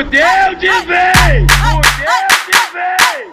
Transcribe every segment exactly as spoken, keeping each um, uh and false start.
Fudeu de vez! Fudeu de vez!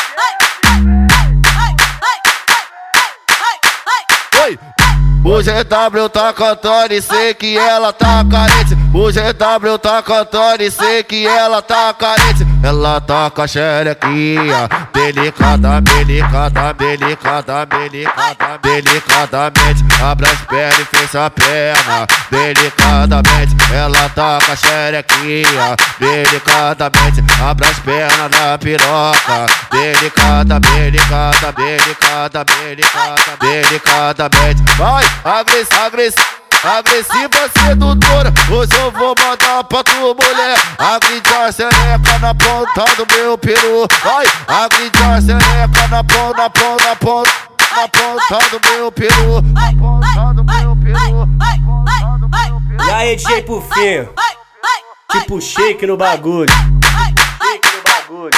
Oi! O G W tá cantando e sei que ela tá carente. O G W tá cantando e sei que ela tá carente. Ela tá com a xerequinha delicada, delicada, delicada, delicada, delicadamente. Abre as pernas e fecha a perna, delicadamente. Ela tá com a xerequinha delicadamente. Abre as pernas na piroca, delicada, delicada, delicada, delicada, delicadamente. Vai, agressiva, agressiva. Agressiva sedutora, hoje eu vou mandar pra tu, mulher. Agride a xereca na ponta do meu peru. Vai, agride a xereca na ponta, na ponta, na ponta, na ponta do meu peru. Na ponta do meu peru. E aí, D J Pufinho, tipo shake no bagulho. Shake no bagulho.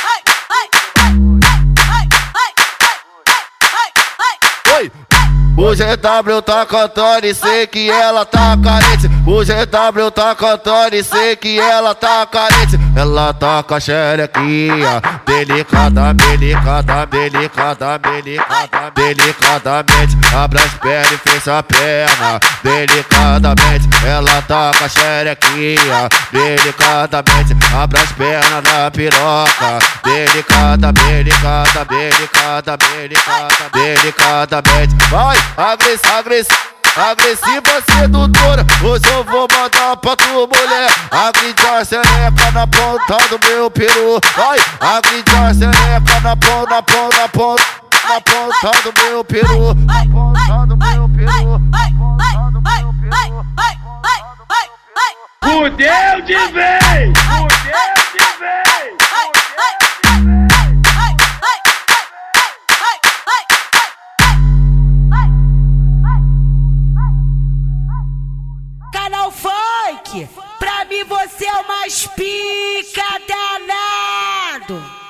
Oi! O G W tá cantando e sei que ela tá carente. O G W tá cantando e sei que ela tá carente. Ela tá com a xerequinha delicada, delicada, delicada, delicada, delicadamente. Abre as pernas e fecha a perna, delicadamente. Ela tá com a xerequinha delicadamente. Abre as pernas na piroca, delicada, delicada, delicada, delicada, delicadamente. Vai, agressiva, agressiva, agressiva sedutora, hoje eu vou mandar pra tu, mulher. Agride a xereca na ponta do meu peru. Vai, agride a xereca na ponta, na ponta, na ponta, na ponta do meu peru. Na ponta do meu peru. Fudeu de vez! Fudeu de vez! Canal Funk, pra mim você é o mais pica danado.